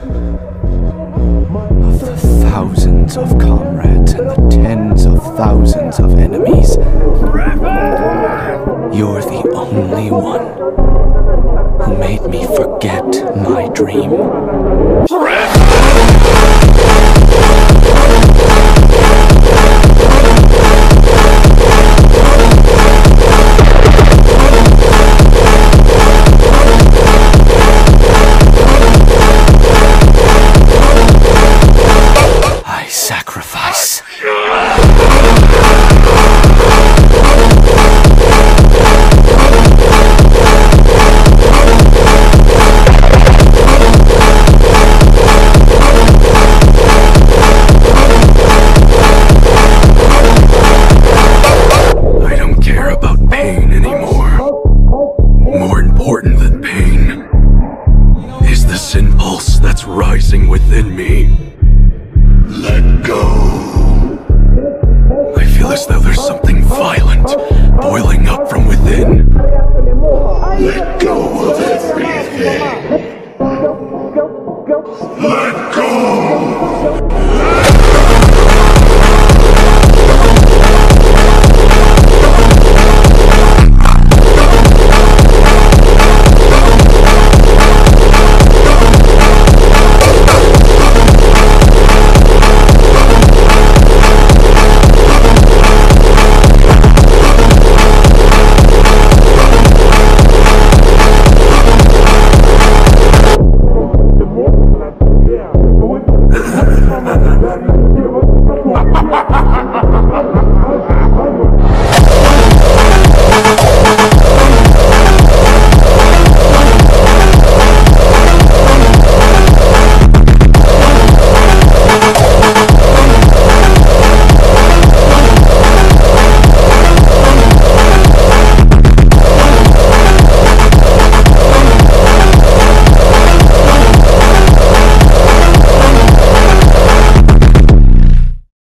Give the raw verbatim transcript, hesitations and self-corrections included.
Of the thousands of comrades and the tens of thousands of enemies, you're the only one who made me forget my dream. I sacrifice. I don't care about pain anymore. More important than pain is this impulse that's rising within me.